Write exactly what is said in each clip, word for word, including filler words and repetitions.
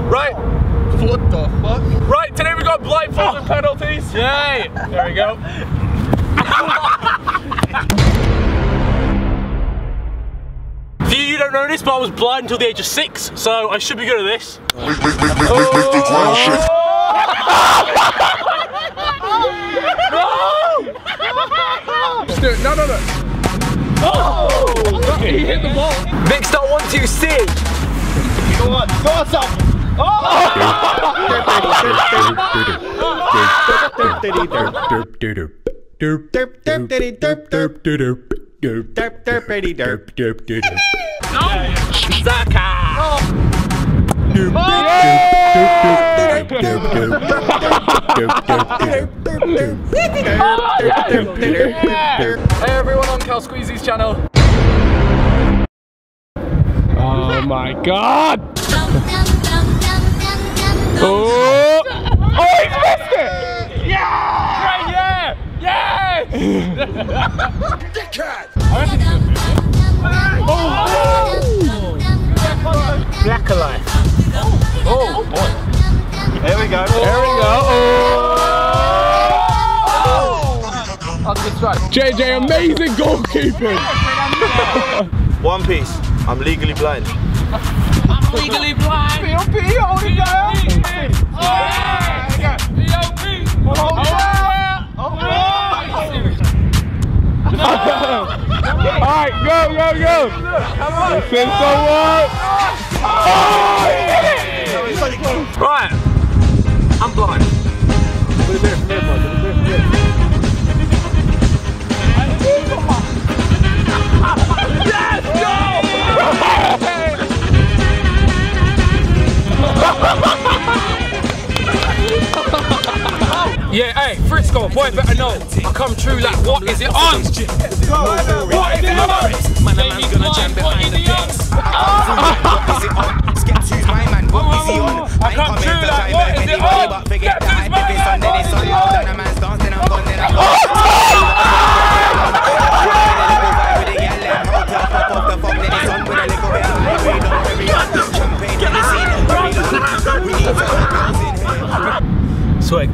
Right. What the fuck? Right, today we got blindfolded oh. penalties. Yay! There we go. For you, you don't know this, but I was blind until the age of six, so I should be good at this. Make, make, make, make, make, make the ground shake. No! Let's do it. No, no, no. Oh! He hit the ball. Vic, start one, two, sing. Go on, go on, son. Oh! Hey everyone on Cal Squeezy's channel. Oh my god! Oh! Oh, he missed it! Yeah! Right, yeah! Yes! Dickhead! Oh! Black alive. Oh boy. There we go. There we go. Oh! That's a good strike. J J, amazing goalkeeping. One piece. I'm legally blind. I'm legally blind. P O P, hold it down. Oh, yeah. P O P. Hold it down. Alright, go, go, go. This is the one. Oh, right. I'm blind. Yes, go! Yeah, hey, Frisco, boy better know. I come true like, what is it on? What is it on? Man, a man's gonna jam behind the decks. What is it on? Skip two's my man, what is he on? I come true like, what is it on? Forget that I dip it on, then it's on. Then a man's dance, then I'm gone, then I'm gone. Swag.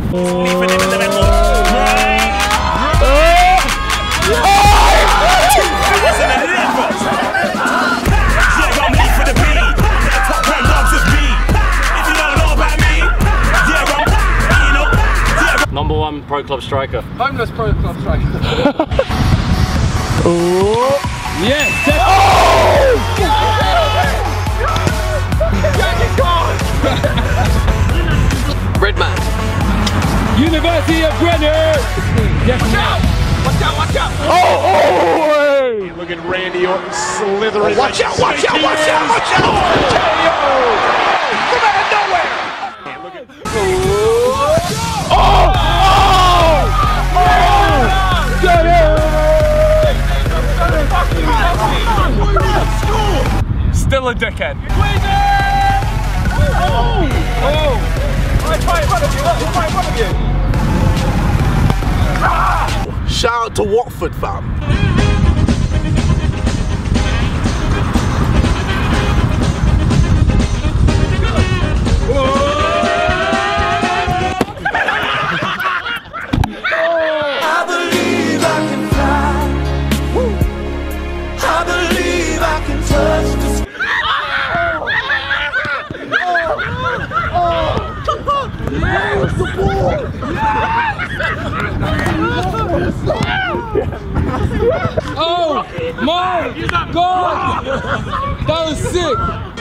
Number one pro club striker. homeless pro club striker. Oh! Yes! Oh! Red man. University of Greenwich! Yes, watch out! Watch out, watch out! Oh, oh! Hey. Look at Randy Orton slithering. Oh, watch out, watch out, watch out, watch out! Come out of nowhere! Look at. Oh! Oh! Oh! Get it! Still a dickhead. Oh! Oh! Right, right in front of you, right in front of you. Ah! Shout out to Watford, fam. Oh my God! That was sick!